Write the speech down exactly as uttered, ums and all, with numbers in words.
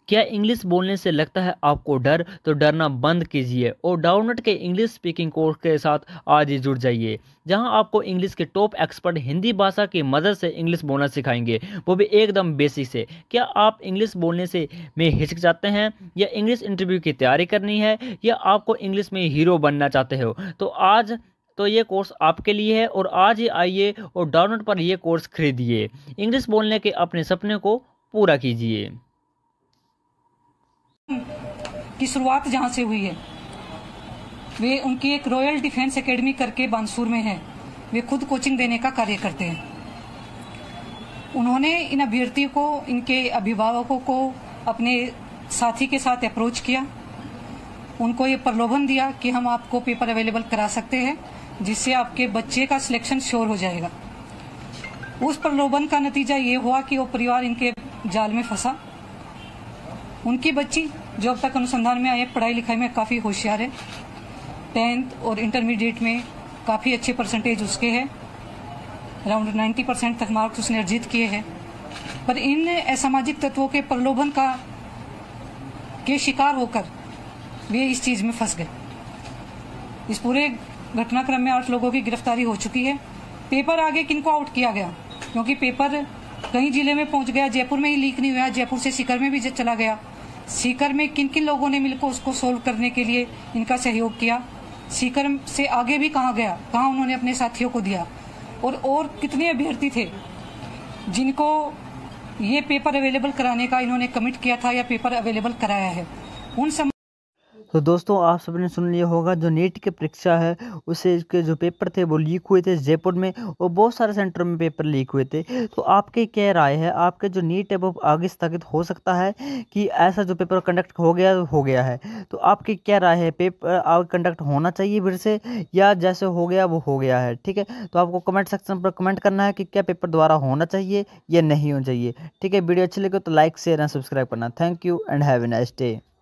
क्या इंग्लिश बोलने से लगता है आपको डर? तो डरना बंद कीजिए और डाउनलोड के इंग्लिश स्पीकिंग कोर्स के साथ आज ही जुड़ जाइए, जहां आपको इंग्लिश के टॉप एक्सपर्ट हिंदी भाषा की मदद से इंग्लिश बोलना सिखाएंगे, वो भी एकदम बेसिक से। क्या आप इंग्लिश बोलने से में हिचकिचाते हैं, या इंग्लिश इंटरव्यू की तैयारी करनी है, या आपको इंग्लिश में हीरो बनना चाहते हो? तो आज तो ये कोर्स आपके लिए है, और आज ही आइए और डाउनलोड पर ये कोर्स खरीदिए। इंग्लिश बोलने के अपने सपने को पूरा कीजिए। की शुरुआत जहां से हुई है, वे उनकी एक रॉयल डिफेंस एकेडमी करके बानसूर में है, वे खुद कोचिंग देने का कार्य करते हैं। उन्होंने इन अभ्यर्थियों को, इनके अभिभावकों को अपने साथी के साथ अप्रोच किया, उनको ये प्रलोभन दिया कि हम आपको पेपर अवेलेबल करा सकते हैं जिससे आपके बच्चे का सिलेक्शन श्योर हो जाएगा। उस प्रलोभन का नतीजा ये हुआ कि वो परिवार इनके जाल में फंसा। उनकी बच्ची, जो अब तक अनुसंधान में आए, पढ़ाई लिखाई में काफ़ी होशियार है, टेंथ और इंटरमीडिएट में काफ़ी अच्छे परसेंटेज उसके हैं, अराउंड नब्बे परसेंट तक मार्क्स उसने अर्जित किए हैं। पर इन असामाजिक तत्वों के प्रलोभन का के शिकार होकर वे इस चीज़ में फंस गए। इस पूरे घटनाक्रम में आठ लोगों की गिरफ्तारी हो चुकी है। पेपर आगे किनको आउट किया गया, क्योंकि पेपर कई जिले में पहुंच गया, जयपुर में ही लीक नहीं हुआ, जयपुर से सीकर में भी चला गया। सीकर में किन किन लोगों ने मिलकर उसको सोल्व करने के लिए इनका सहयोग किया, सीकर से आगे भी कहाँ गया, कहाँ उन्होंने अपने साथियों को दिया, और और कितने अभ्यर्थी थे जिनको ये पेपर अवेलेबल कराने का इन्होंने कमिट किया था या पेपर अवेलेबल कराया है, उन सम तो दोस्तों, आप सबने सुन लिया होगा, जो नीट की परीक्षा है उससे के जो पेपर थे वो लीक हुए थे जयपुर में, और बहुत सारे सेंटर में पेपर लीक हुए थे। तो आपकी क्या राय है? आपके जो नीट है वो आगे स्थगित हो सकता है, कि ऐसा जो पेपर कंडक्ट हो गया हो गया है? तो आपकी क्या राय है? पेपर आगे कंडक्ट होना चाहिए फिर से, या जैसे हो गया वो हो गया है? ठीक है, तो आपको कमेंट सेक्शन पर कमेंट करना है कि क्या पेपर दोबारा होना चाहिए या नहीं होना चाहिए। ठीक है, वीडियो अच्छी लगे तो लाइक शेयर एंड सब्सक्राइब करना। Thank you and have a nice day.